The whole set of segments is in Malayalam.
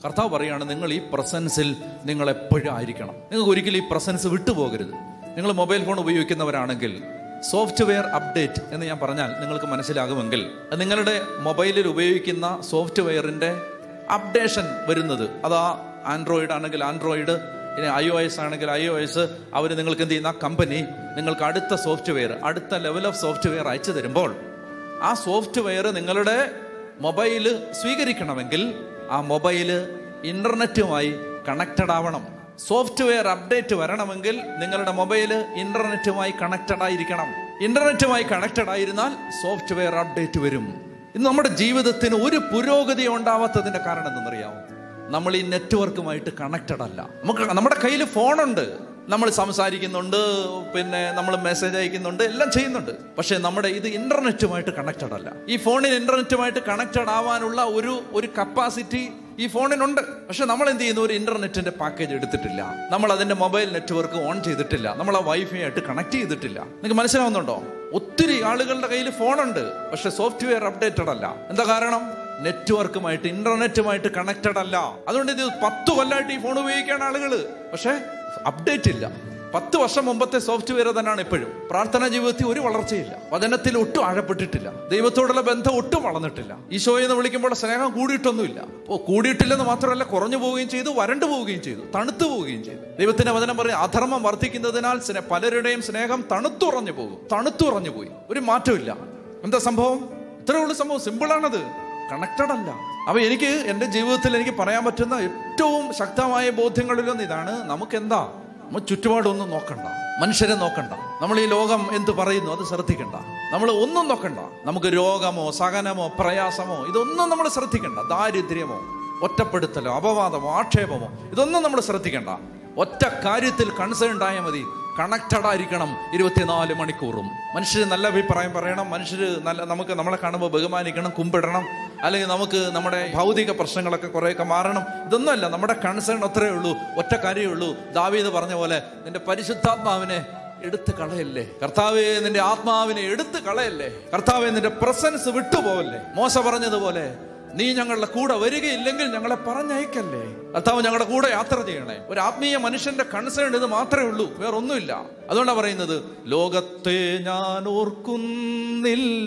കർത്താവ് പറയുകയാണ്, നിങ്ങൾ ഈ പ്രസൻസിൽ നിങ്ങൾ എപ്പോഴും ആയിരിക്കണം. നിങ്ങൾക്ക് ഒരിക്കലും ഈ പ്രസൻസ് വിട്ടുപോകരുത്. നിങ്ങൾ മൊബൈൽ ഫോൺ ഉപയോഗിക്കുന്നവരാണെങ്കിൽ സോഫ്റ്റ്വെയർ അപ്ഡേറ്റ് എന്ന് ഞാൻ പറഞ്ഞാൽ നിങ്ങൾക്ക് മനസ്സിലാകുമെങ്കിൽ, നിങ്ങളുടെ മൊബൈലിൽ ഉപയോഗിക്കുന്ന സോഫ്റ്റ്വെയറിൻ്റെ അപ്ഡേഷൻ വരുന്നത്, അതാ ആൻഡ്രോയിഡ് ആണെങ്കിൽ ആൻഡ്രോയിഡ്, ഇനി iOS ആണെങ്കിൽ iOS, അവർ നിങ്ങൾക്ക് എന്ത് ചെയ്യുന്ന കമ്പനി നിങ്ങൾക്ക് അടുത്ത സോഫ്റ്റ്വെയർ, അടുത്ത ലെവൽ ഓഫ് സോഫ്റ്റ്വെയർ അയച്ചു തരുമ്പോൾ ആ സോഫ്റ്റ്വെയർ നിങ്ങളുടെ മൊബൈല് സ്വീകരിക്കണമെങ്കിൽ ആ മൊബൈല് ഇൻ്റർനെറ്റുമായി കണക്റ്റഡ് ആവണം. സോഫ്റ്റ്വെയർ അപ്ഡേറ്റ് വരണമെങ്കിൽ നിങ്ങളുടെ മൊബൈല് ഇൻ്റർനെറ്റുമായി കണക്റ്റഡ് ആയിരിക്കണം. ഇൻ്റർനെറ്റുമായി കണക്റ്റഡ് ആയിരുന്നാൽ സോഫ്റ്റ്വെയർ അപ്ഡേറ്റ് വരും. ഇന്ന് നമ്മുടെ ജീവിതത്തിന് ഒരു പുരോഗതി ഉണ്ടാവാത്തതിൻ്റെ കാരണം എന്തെന്നറിയാമോ? നമ്മൾ ഈ നെറ്റ്വർക്കുമായിട്ട് കണക്റ്റഡ് അല്ല. നമ്മുടെ കയ്യിൽ ഫോണുണ്ട്, നമ്മൾ സംസാരിക്കുന്നുണ്ട്, പിന്നെ നമ്മൾ മെസ്സേജ് അയക്കുന്നുണ്ട്, എല്ലാം ചെയ്യുന്നുണ്ട്. പക്ഷേ നമ്മുടെ ഇത് ഇൻ്റർനെറ്റുമായിട്ട് കണക്റ്റഡ് അല്ല. ഈ ഫോണിന് ഇൻ്റർനെറ്റുമായിട്ട് കണക്റ്റഡ് ആവാനുള്ള ഒരു കപ്പാസിറ്റി ഈ ഫോണിനുണ്ട്. പക്ഷെ നമ്മൾ എന്ത് ചെയ്യുന്നു? ഒരു ഇൻ്റർനെറ്റിൻ്റെ പാക്കേജ് എടുത്തിട്ടില്ല, നമ്മൾ അതിൻ്റെ മൊബൈൽ നെറ്റ്വർക്ക് ഓൺ ചെയ്തിട്ടില്ല, നമ്മൾ ആ വൈഫൈ ആയിട്ട് കണക്ട് ചെയ്തിട്ടില്ല. നിങ്ങൾക്ക് മനസ്സിലാവുന്നുണ്ടോ? ഒത്തിരി ആളുകളുടെ കയ്യിൽ ഫോണുണ്ട്, പക്ഷെ സോഫ്റ്റ്വെയർ അപ്ഡേറ്റഡ് അല്ല. എന്താ കാരണം? നെറ്റ്വർക്കുമായിട്ട് ഇൻ്റർനെറ്റുമായിട്ട് കണക്റ്റഡ് അല്ല. അതുകൊണ്ട് ഇത് 10 കൊല്ലമായിട്ട് ഈ ഫോൺ ഉപയോഗിക്കുകയാണ് ആളുകൾ, പക്ഷെ അപ്ഡേറ്റ് ഇല്ല. 10 വർഷം മുമ്പത്തെ സോഫ്റ്റ്വെയർ തന്നെയാണ് ഇപ്പോഴും. പ്രാർത്ഥനാ ജീവിതത്തിൽ ഒരു വളർച്ചയില്ല, വചനത്തിൽ ഒട്ടും ആഴപ്പെട്ടിട്ടില്ല, ദൈവത്തോടുള്ള ബന്ധം ഒട്ടും വളർന്നിട്ടില്ല. ഈശോയെന്ന് വിളിക്കുമ്പോൾ സ്നേഹം കൂടിയിട്ടൊന്നുമില്ല. കൂടിയിട്ടില്ലെന്ന് മാത്രമല്ല, കുറഞ്ഞു പോവുകയും ചെയ്തു, വരണ്ടു പോവുകയും ചെയ്തു, തണുത്തു പോവുകയും ചെയ്തു. ദൈവത്തിന്റെ വചനം പറയും, അധർമ്മം വർദ്ധിക്കുന്നതിനാൽ പലരുടെയും സ്നേഹം തണുത്തുറഞ്ഞു പോയി. ഒരു മാറ്റമില്ല. എന്താ സംഭവം? ഇത്രയേ ഉള്ളൂ സംഭവം. സിമ്പിളാണത്, കണക്റ്റഡ് അല്ല. അപ്പൊ എനിക്ക് എൻ്റെ ജീവിതത്തിൽ എനിക്ക് പറയാൻ പറ്റുന്ന ഏറ്റവും ശക്തമായ ബോധ്യങ്ങളിലൊന്നും ഇതാണ്. നമുക്കെന്താ? നമ്മൾ ചുറ്റുപാടൊന്നും നോക്കണ്ട, മനുഷ്യരെ നോക്കണ്ട, നമ്മൾ ഈ ലോകം എന്ത് പറയുന്നു അത് ശ്രദ്ധിക്കണ്ട, നമ്മൾ ഒന്നും നോക്കണ്ട. നമുക്ക് രോഗമോ സഹനമോ പ്രയാസമോ ഇതൊന്നും നമ്മൾ ശ്രദ്ധിക്കണ്ട. ദാരിദ്ര്യമോ ഒറ്റപ്പെടുത്തലോ അപവാദമോ ആക്ഷേപമോ ഇതൊന്നും നമ്മൾ ശ്രദ്ധിക്കണ്ട. ഒറ്റ കാര്യത്തിൽ കൺസേൺ ആയാൽ മതി, കണക്റ്റഡ് ആയിരിക്കണം 24 മണിക്കൂറും. മനുഷ്യർ നല്ല അഭിപ്രായം പറയണം, മനുഷ്യർ നമ്മളെ കാണുമ്പോൾ ബഹുമാനിക്കണം, കുമ്പിടണം, അല്ലെങ്കിൽ നമുക്ക് നമ്മുടെ ഭൗതിക പ്രശ്നങ്ങളൊക്കെ കുറേയൊക്കെ മാറണം. ഇതൊന്നുമല്ല, നമ്മുടെ കൺസേൺ അത്രയേ ഉള്ളൂ, ഒറ്റ കാര്യമേ ഉള്ളൂ. ദാവീദ് പറഞ്ഞ പോലെ, നിന്റെ പരിശുദ്ധാത്മാവിനെ എടുത്ത് കളയല്ലേ കർത്താവേ, നിന്റെ ആത്മാവിനെ എടുത്ത് കളയല്ലേ കർത്താവേ, നിന്റെ പ്രസൻസ് വിട്ടുപോകല്ലേ. മോശ പറഞ്ഞതുപോലെ, നീ ഞങ്ങളുടെ കൂടെ വരികയില്ലെങ്കിൽ ഞങ്ങളെ പറഞ്ഞയക്കല്ലേ. കർത്താവ് ഞങ്ങളുടെ കൂടെ യാത്ര ചെയ്യണേ. ഒരു ആത്മീയ മനുഷ്യന്റെ കൺസേൺ ഇത് മാത്രമേ ഉള്ളൂ, വേറൊന്നുമില്ല. അതുകൊണ്ടാണ് പറയുന്നത്, ലോകത്തെ ഞാൻ ഓർക്കുന്നില്ല,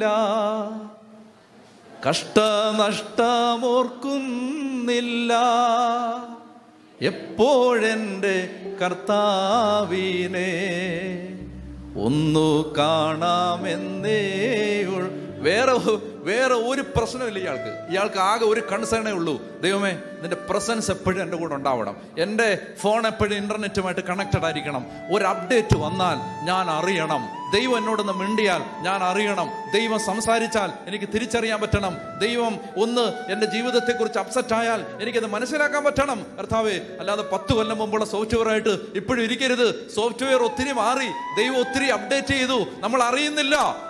കഷ്ടനഷ്ടമോർക്കുന്നില്ല, എപ്പോഴെൻ്റെ കർത്താവിനെ ഒന്നു കാണാമെന്നേ. വേറെ ഒരു പ്രശ്നമില്ല ഇയാൾക്ക് ആകെ ഒരു കൺസേണേ ഉള്ളൂ. ദൈവമേ, നിന്റെ പ്രസൻസ് എപ്പോഴും എൻ്റെ കൂടെ ഉണ്ടാവണം, എൻ്റെ ഫോൺ എപ്പോഴും ഇൻ്റർനെറ്റുമായിട്ട് കണക്റ്റഡ് ആയിരിക്കണം. ഒരു അപ്ഡേറ്റ് വന്നാൽ ഞാൻ അറിയണം, ദൈവം എന്നോടൊന്ന് മിണ്ടിയാൽ ഞാൻ അറിയണം, ദൈവം സംസാരിച്ചാൽ എനിക്ക് തിരിച്ചറിയാൻ പറ്റണം, ദൈവം ഒന്ന് എൻ്റെ ജീവിതത്തെക്കുറിച്ച് അപ്സെറ്റ് ആയാൽ എനിക്കത് മനസ്സിലാക്കാൻ പറ്റണം. കർത്താവേ, അല്ലാതെ 10 കൊല്ലം മുമ്പുള്ള സോഫ്റ്റ്വെയർ ആയിട്ട് ഇപ്പോഴും ഇരിക്കരുത്. സോഫ്റ്റ്വെയർ ഒത്തിരി മാറി, ദൈവം ഒത്തിരി അപ്ഡേറ്റ് ചെയ്തു, നമ്മൾ അറിയുന്നില്ല.